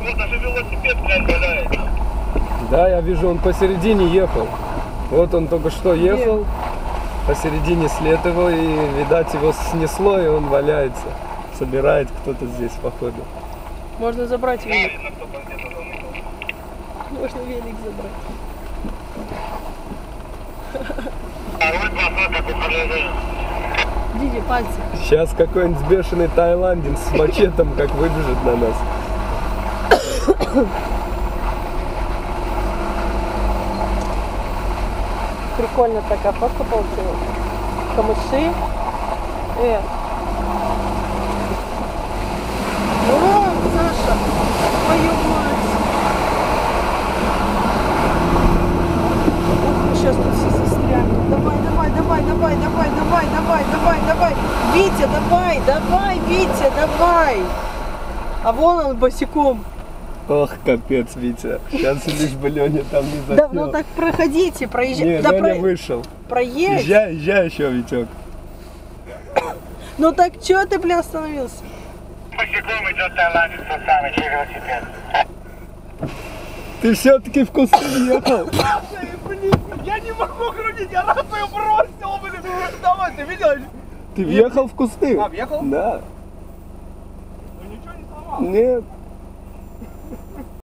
Вот даже велосипед, блядь, валяется. Да, я вижу, он посередине ехал. Вот он только что ехал, посередине след его, и, видать, его снесло, и он валяется. Собирает кто-то здесь, походу. Можно забрать велик. Видно, кто там где-то заныкал. Можно велик забрать. А руль плохой, как у коллеги. Диди, пальцы. Сейчас какой-нибудь бешеный тайландец с мачетом как выбежит на нас. Прикольно такая фотка получилась. Камыши. О, Саша, твою мать. Ух, сейчас тут все застрянут. Давай, давай, давай, давай, давай, давай, давай, давай, давай. Витя, давай, давай, Витя, давай. А вон он босиком. Ох, капец, Витя. Сейчас лишь бы Леня там не засел. Да, ну так проходите, проезжайте. Не, Да, Леня вышел. проедь. Езжай, езжай еще, Витек. Ну так чё ты, бля, остановился? Босиком идет тайландец с усами через велосипед. Ты все-таки в кусты въехал. Блин, я не могу крутить, я рацию бросил, блин. Давай, ты видел? Ты въехал в кусты? А, въехал? Да. Ну ничего не сломал. Нет.